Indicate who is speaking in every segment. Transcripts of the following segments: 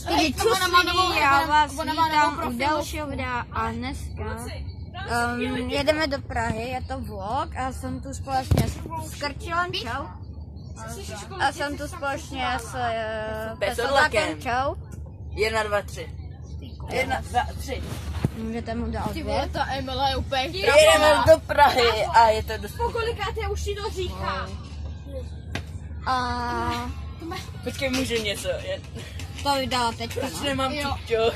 Speaker 1: Takže čusli, já vás vítám u dalšího videa a dneska jedeme do Prahy, je to vlog a jsem tu společně s Krčilem, čau. A jsem tu společně s Pesolákem, čau.
Speaker 2: 1, 2, 3. 1, 2, 3.
Speaker 1: Můžete mu dát dvě.
Speaker 3: Ta Emila je úplně
Speaker 2: Jedeme do Prahy a je to dost...
Speaker 3: Pokolikáte už si to říká.
Speaker 1: A
Speaker 2: Počkej, můžu něco.
Speaker 1: to vydala teďka,
Speaker 2: Proč
Speaker 1: no.
Speaker 2: nemám TikTok?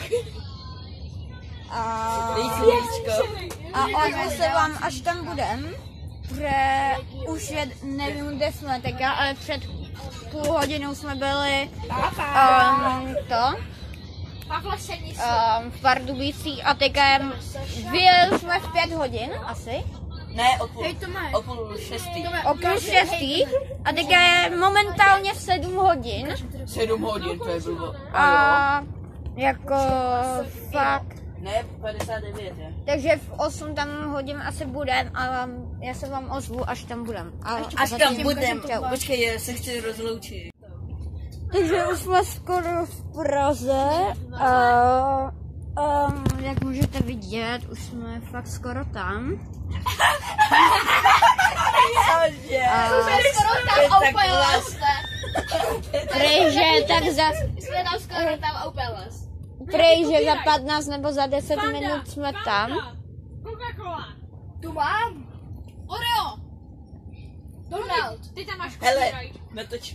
Speaker 1: A ozvu se vám, až tam budem, protože už je, nevím, kde jsme teďka, ale před půl hodinou jsme byli v Pardubicích a teďka vyjeli jsme v 5 hodin asi.
Speaker 2: Ne, o půl šestý.
Speaker 1: O půl šestý a teďka je momentálně v 7 hodin.
Speaker 2: 7 hodin, to je blbo.
Speaker 1: A jako fakt.
Speaker 2: Ne, 59 je.
Speaker 1: Takže v 8 tam hodin asi budem a já se vám ozvu, až tam budem.
Speaker 2: Až tam budem. Počkej, já se chci rozloučit.
Speaker 1: Takže už jsme skoro v Praze a jak můžete vidět, už jsme fakt skoro tam. Prej, že za 15 nebo za 10 minut jsme tam.
Speaker 3: Tu mám. Oreo. Donald. Ty tam máš
Speaker 2: Hele, natoč.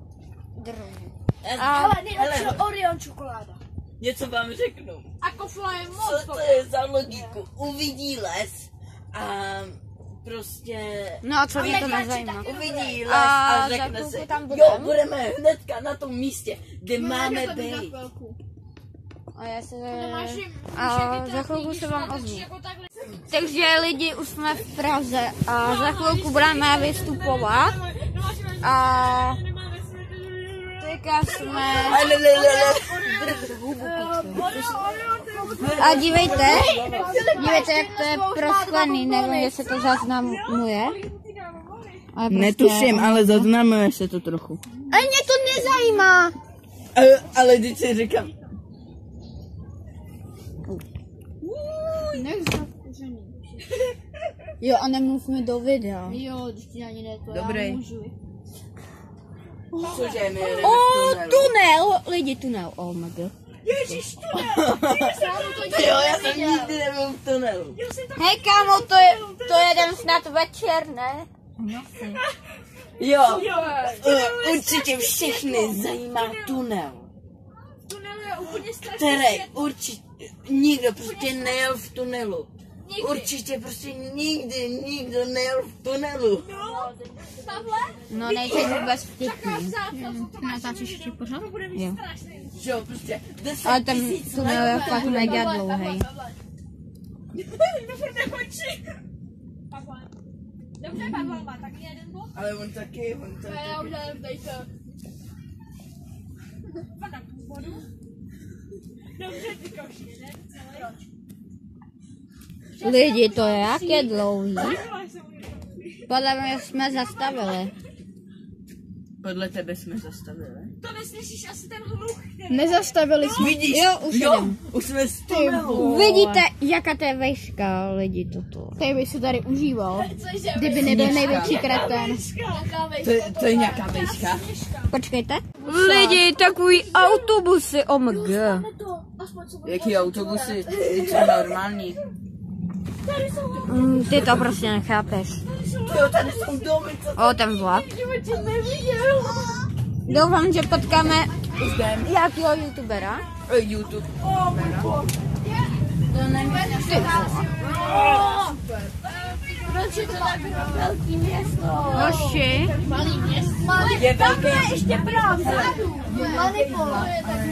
Speaker 3: Ale nejlepší Oreo čokoláda.
Speaker 2: Něco vám řeknu.
Speaker 3: A kofla je moc.
Speaker 2: Co to je za logiku? Uvidí les a prostě...
Speaker 1: No, co mě to nezajímá.
Speaker 2: Uvidí les a řekne si, jo, budeme hnedka na tom místě, kde máme být.
Speaker 1: A za chvilku se vám ozvu. Takže lidi, už jsme v Praze a za chvilku budeme vystupovat. A teďka jsme... A dívejte, jak to je prosklený, nevím, jestli to zaznamuje.
Speaker 2: Netuším, ale zaznamuje se to trochu.
Speaker 1: A mě to nezajímá.
Speaker 2: Ale když si říkám...
Speaker 1: Jo, a nemluv mi do videa.
Speaker 3: Jo, když ti ani ne to,
Speaker 2: dobrý.
Speaker 3: já můžu.
Speaker 2: Cože, my jedeme v tunelu.
Speaker 1: Tunel, lidi, tunel, oh my god.
Speaker 3: Ježiš, tunel.
Speaker 2: Jo, já jsem nikdy nebyl v tunelu.
Speaker 1: Hej kámo, to jedem snad večer, ne?
Speaker 2: Jo, určitě všechny zajímá tunel.
Speaker 3: Tunel je úplně strašný.
Speaker 2: Který určitě nikdo prostě nejel v tunelu. Určitě prostě nikdo nejel v tunelu.
Speaker 1: No nejsi vůbec vtipný.
Speaker 3: Natáčíš ještě pořád?
Speaker 1: Jo.
Speaker 2: Jo, prostě 10
Speaker 1: Ale ten
Speaker 2: 000
Speaker 1: tunel je fakt mega dlouhý.
Speaker 3: Dobře, Pavel má taky jeden bod.
Speaker 2: Ale on taky.
Speaker 3: Já už dejte. Padám tu vodu. Dobře, ty koši, jeden celý.
Speaker 1: Lidi, to je jak je dlouhý. Podle mě jsme zastavili.
Speaker 2: Podle tebe jsme zastavili.
Speaker 3: To neslyšíš asi ten hluk.
Speaker 1: Nezastavili jsme.
Speaker 2: Vidíš?
Speaker 1: Jo, už jdem.
Speaker 2: Už jsme z tunelu.
Speaker 1: Vidíte, jaká to je vejška, lidi, toto. Ty by se tady užíval, kdyby nebyl největší kretén.
Speaker 2: To je nějaká vejška.
Speaker 1: Počkejte. Lidi, takový autobusy, oh my god.
Speaker 2: Jaký autobusy? Jsou normální.
Speaker 1: Ty to prostě nechápeš.
Speaker 2: Jo, tady jsou domy, co
Speaker 1: O, ten vlak. Doufám, že potkáme jakýho youtubera.
Speaker 2: YouTube.
Speaker 1: To nevím.
Speaker 3: Proč je to tak velký město?
Speaker 1: Hoši.
Speaker 3: Malý město.
Speaker 2: Je velké.
Speaker 3: Ještě právě vzadu. Manipula.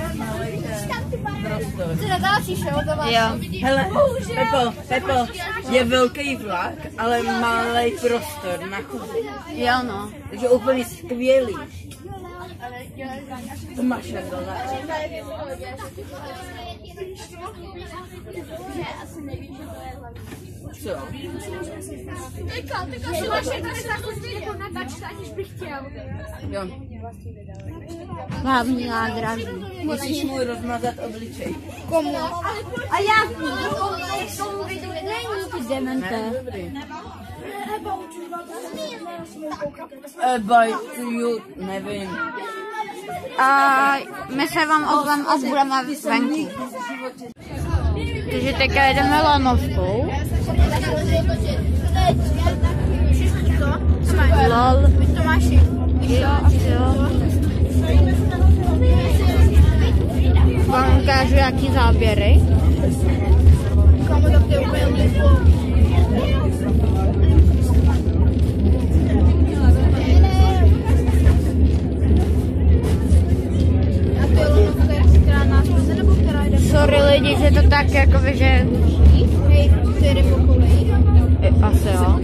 Speaker 3: Ty natáčíš, jo?
Speaker 1: Jo.
Speaker 2: Hele, Pepo, je velký vlak, ale malý prostor na chodbě.
Speaker 1: Jo, no.
Speaker 2: Takže úplně skvělý. To máš jako co?
Speaker 3: Teďka si máš jako natáčet, aniž bych chtěl.
Speaker 2: Jo.
Speaker 1: Hlavní nádraží.
Speaker 2: Musíš mu rozmazat obličej.
Speaker 1: Komu? A jak? Tomu vidu není ty demente.
Speaker 2: Dobrý. Bye to you, nevím.
Speaker 1: A my se vám ozveme, až budeme venku. Takže teďka jedeme lanovkou. Lol. Jo, jo. Vám ukážu, jaký záběry. Sorry lidi, že to tak jakoby, že... Asi jo.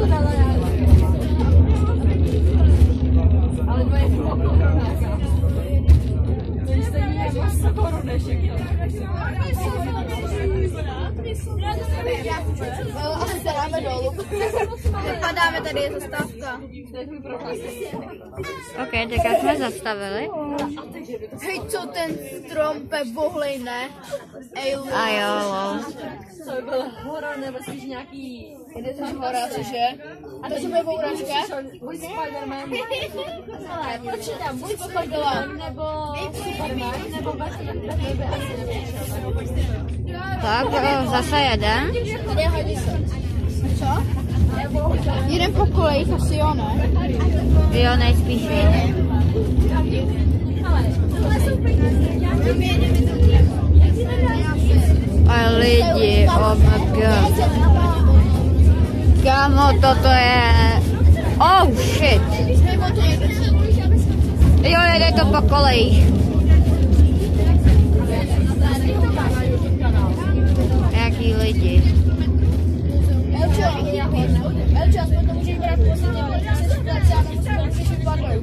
Speaker 3: Asi se dáme dolů. Vypadáme, tady je zastávka.
Speaker 1: Ok, teďka jsme zastavili.
Speaker 3: Hej, co ten strom bohlej, ne? Ej,
Speaker 1: A jo, lol.
Speaker 4: To byla hora nebo spíš nějaký...
Speaker 3: jde to hora, cože? A to se bude bouračka?
Speaker 4: Buď Spider-Man.
Speaker 3: Proč tam? Buď Spider-Man,
Speaker 4: Nebo Superman, nebo Batman.
Speaker 1: Tak, zase jeden.
Speaker 3: Co? Jeden po kolejích, asi jo, ne?
Speaker 1: Jo, nejspíš jiný. A lidi, oh my god. Kámo, toto je... Oh shit. Jo, jede to po kolejích. Jaký lidi.
Speaker 3: Elčo, aspoň to můžeš brát posledně, protože se splet, já mám to vypadnout.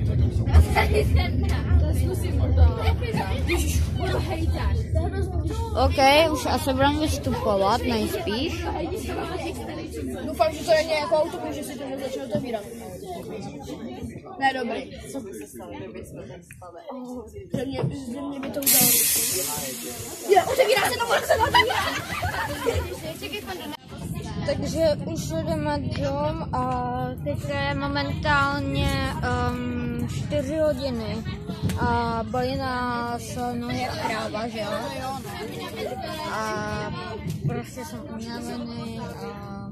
Speaker 1: OK, už asi budeme vystupovat, nejspíš.
Speaker 3: Doufám, že to není jako autobus, že si to nezačne otevírat. Ne, dobrý. Co by se stalo, kdyby jsme tak spali? Že mě by to udělalo. Je, otevírá se to, se to otevírá!
Speaker 1: Takže už jdeme dom a teď je momentálně 4 hodiny a bolí nás nohy jak kráva, že jo? A prostě jsem unavený a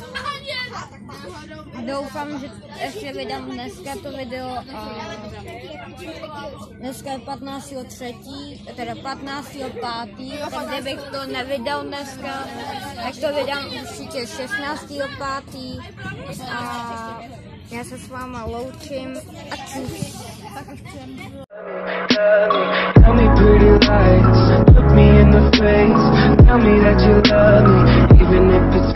Speaker 1: doufám, že ještě vydám dneska to video a dneska je 15.3., teda 15.5., tak kdybych to nevydal dneska, tak to vydám určitě 16.5. a já se s váma loučím a čus.
Speaker 5: Tell me pretty lies, look me in the face, tell me that you love me, even if it's